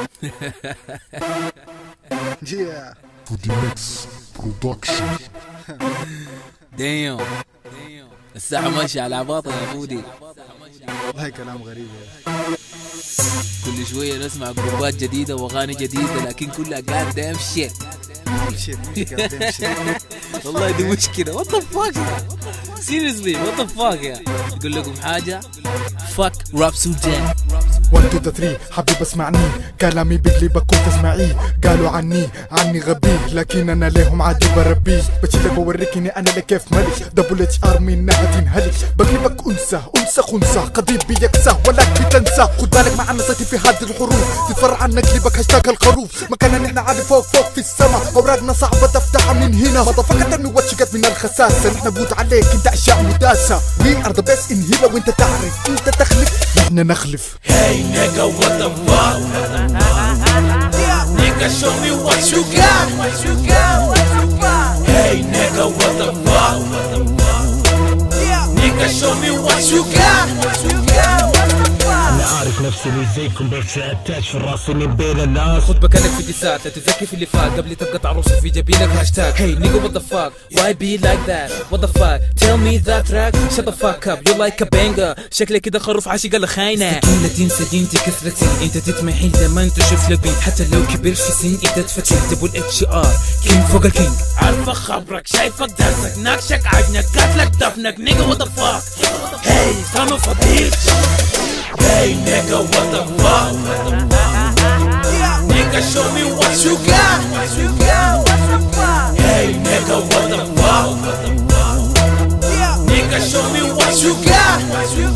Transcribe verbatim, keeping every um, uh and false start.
Yeah. Foodie Mix Production. دايم الساعة ماشية على عباطة يا فودي. والله كلام غريب يا أخي. كل شوية نسمع جروبات جديدة وأغاني جديدة لكن كلها قاعد دايم شيت. والله دي مشكلة. What the fuck يا seriously what the fuck يا. يقول لكم حاجة fuck rap سودان. واحد اتنين ثلاثة حبيب اسمعني كلامي بقلي بكون تسمعيه. قالوا عني عني غبي لكن انا ليهم عادي بربيه. بشيلك بوريك اني انا لكيف ملك دبل اتش ار منها تنهلك. بقلبك انثى انثى خنثى قضيب بيكسى ولك بتنسى. خد بالك معنا صيتي في هذه الحروف تتفرع عن قلبك هاشتاج الخروف. مكاننا نحن عالي فوق فوق في السما اوراقنا صعبة تفتحها من هنا. مضافك ترمي واتشقت من الخساسة. نحن بوت عليك انت اشياء مداسة. وي ار ذا بيست ان هيلا وانت تعرف انت تخلف نحن نخلف. Hey nigga, what the fuck? Nigga, show me what you got. What you got? What you got? Hey nigga, what the fuck? Nigga, show me what you got. What you got? What you got? أنا عارف نفسي مش زيكم بس أتاش في راسي من بين الناس. خد مكانك في ديسات لا تتذكي في اللي فات قبل تبقى تعرص في جبينك هاشتاج. Hey nigga what the fuck why be like that what the fuck tell me that track shut the fuck up you like a banger. شكلك كده خروف عاشق الخاينة. سكينة تنسى دينتي كثرتي انت تتمحي زمان تشوف لك بيت حتى لو كبر في سن انت تفتي دبل اتش ار كينج فوق الكينج. عارفة خبرك شايفك درسك ناقشك عجنك قاتلك دفنك nigga what the fuck. Hey son of a bitch. Hey nigga what the fuck. Nigga show me what you got. What you got? What you got? Hey nigga what the fuck. Nigga show me what you got. What you